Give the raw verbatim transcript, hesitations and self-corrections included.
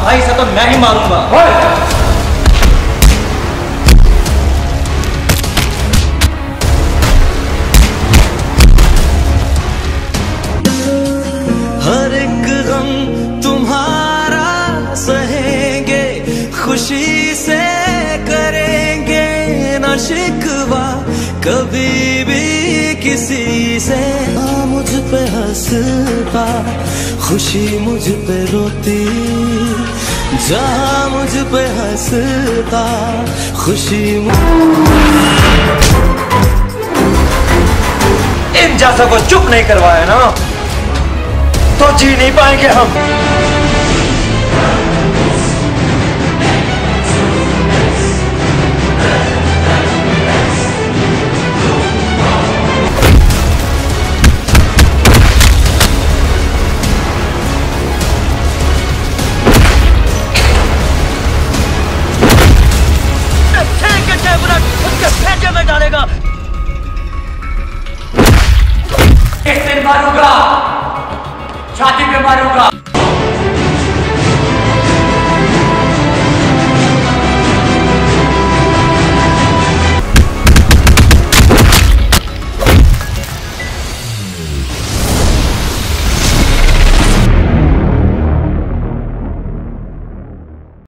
भाई से तो मैं ही मारूंगा। हर एक गम तुम्हारा सहेंगे, खुशी से करेंगे न शिकवा कभी भी किसी से। हाँ मुझ पे हंसता, खुशी मुझ पे रोती, जहाँ मुझ पे हंसता खुशी। इन जैसा को चुप नहीं करवाया ना तो जी नहीं पाएंगे हम। उसके भेजे में डालेगा। एक दिन मारूंगा, छाती पे मारूंगा।